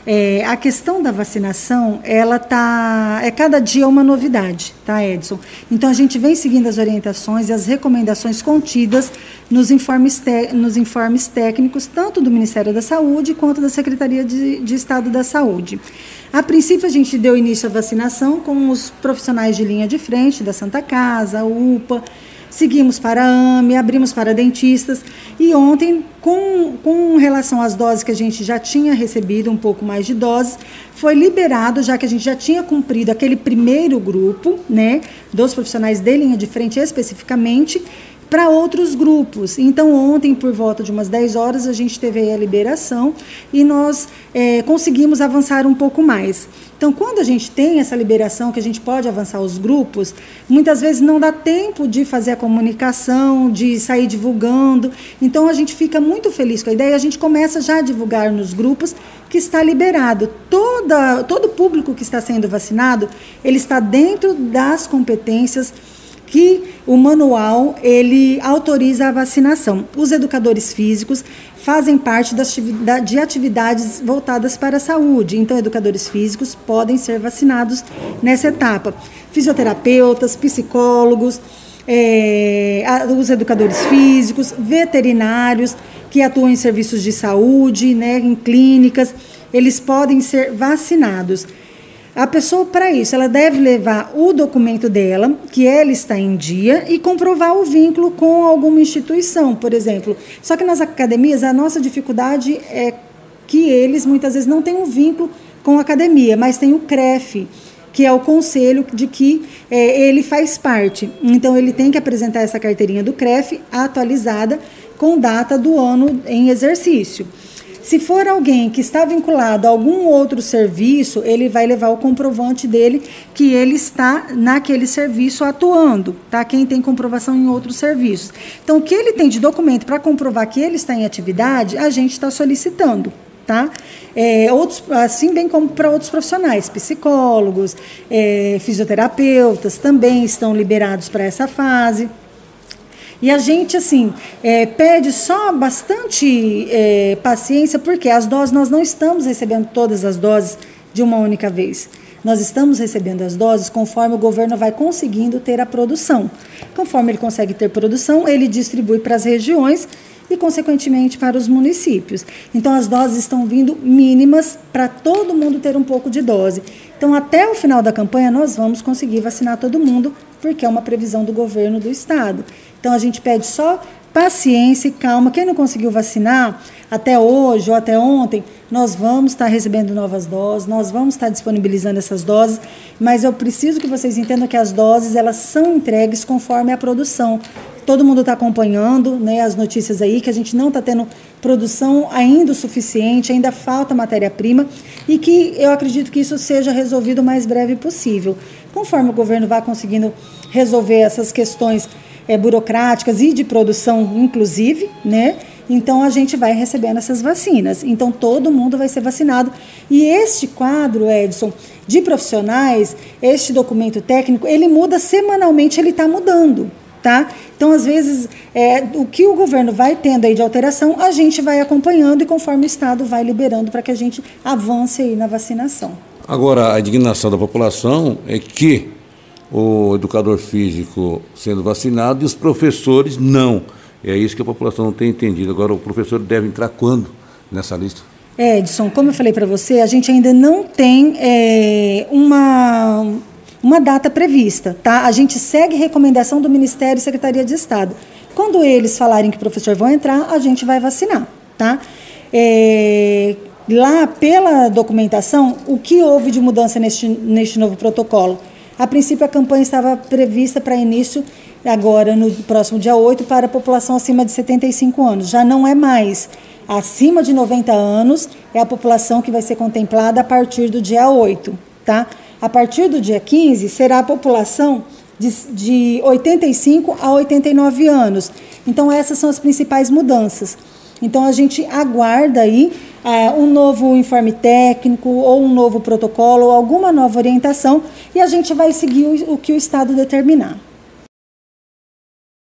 A questão da vacinação, cada dia uma novidade, tá, Edson? Então, a gente vem seguindo as orientações e as recomendações contidas nos informes técnicos, tanto do Ministério da Saúde quanto da Secretaria de Estado da Saúde. A princípio, a gente deu início à vacinação com os profissionais de linha de frente da Santa Casa, UPA, seguimos para a AME, abrimos para dentistas e ontem, com relação às doses que a gente já tinha recebido, um pouco mais de doses, foi liberado, já que a gente já tinha cumprido aquele primeiro grupo, né, dos profissionais de linha de frente especificamente, para outros grupos. Então, ontem, por volta de umas 10 horas, a gente teve aí a liberação e nós conseguimos avançar um pouco mais. Então, quando a gente tem essa liberação, que a gente pode avançar os grupos, muitas vezes não dá tempo de fazer a comunicação, de sair divulgando. Então, a gente fica muito feliz com a ideia e a gente começa já a divulgar nos grupos que está liberado. Todo público que está sendo vacinado, ele está dentro das competências que o manual ele autoriza a vacinação. Os educadores físicos fazem parte de atividades voltadas para a saúde, então educadores físicos podem ser vacinados nessa etapa. Fisioterapeutas, psicólogos, os educadores físicos, veterinários que atuam em serviços de saúde, né, em clínicas, eles podem ser vacinados. A pessoa, para isso, ela deve levar o documento dela, que ela está em dia, e comprovar o vínculo com alguma instituição, por exemplo. Só que nas academias, a nossa dificuldade é que eles, muitas vezes, não têm um vínculo com a academia, mas tem o CREF, que é o conselho de que ele faz parte. Então, ele tem que apresentar essa carteirinha do CREF atualizada com data do ano em exercício. Se for alguém que está vinculado a algum outro serviço, ele vai levar o comprovante dele que ele está naquele serviço atuando, tá? Quem tem comprovação em outros serviços. Então, o que ele tem de documento para comprovar que ele está em atividade, a gente está solicitando, tá? Assim bem como para outros profissionais, psicólogos, fisioterapeutas também estão liberados para essa fase. E a gente, assim, pede só bastante paciência, porque as doses, nós não estamos recebendo todas as doses de uma única vez. Nós estamos recebendo as doses conforme o governo vai conseguindo ter a produção. Conforme ele consegue ter produção, ele distribui para as regiões e, consequentemente, para os municípios. Então, as doses estão vindo mínimas para todo mundo ter um pouco de dose. Então, até o final da campanha, nós vamos conseguir vacinar todo mundo, porque é uma previsão do governo do estado. Então, a gente pede só paciência e calma. Quem não conseguiu vacinar até hoje ou até ontem, nós vamos estar recebendo novas doses, nós vamos estar disponibilizando essas doses, mas eu preciso que vocês entendam que as doses, elas são entregues conforme a produção. Todo mundo está acompanhando, né, as notícias aí, que a gente não está tendo produção ainda o suficiente, ainda falta matéria-prima, e que eu acredito que isso seja resolvido o mais breve possível. Conforme o governo vai conseguindo resolver essas questões burocráticas e de produção, inclusive, né? Então, a gente vai recebendo essas vacinas. Então, todo mundo vai ser vacinado. E este quadro, Edson, de profissionais, este documento técnico, ele muda semanalmente, ele está mudando, tá? Então, às vezes, o que o governo vai tendo aí de alteração, a gente vai acompanhando e conforme o Estado vai liberando para que a gente avance aí na vacinação. Agora, a indignação da população é que o educador físico sendo vacinado e os professores não. É isso que a população não tem entendido. Agora, o professor deve entrar quando nessa lista? Edson, como eu falei para você, a gente ainda não tem uma data prevista, tá? A gente segue recomendação do Ministério e Secretaria de Estado. Quando eles falarem que o professor vai entrar, a gente vai vacinar, tá? Lá, pela documentação, o que houve de mudança neste novo protocolo? A princípio, a campanha estava prevista para início agora, no próximo dia 8, para a população acima de 75 anos. Já não é mais. Acima de 90 anos é a população que vai ser contemplada a partir do dia 8, tá? A partir do dia 15, será a população de 85 a 89 anos. Então, essas são as principais mudanças. Então, a gente aguarda aí um novo informe técnico ou um novo protocolo ou alguma nova orientação e a gente vai seguir o que o Estado determinar.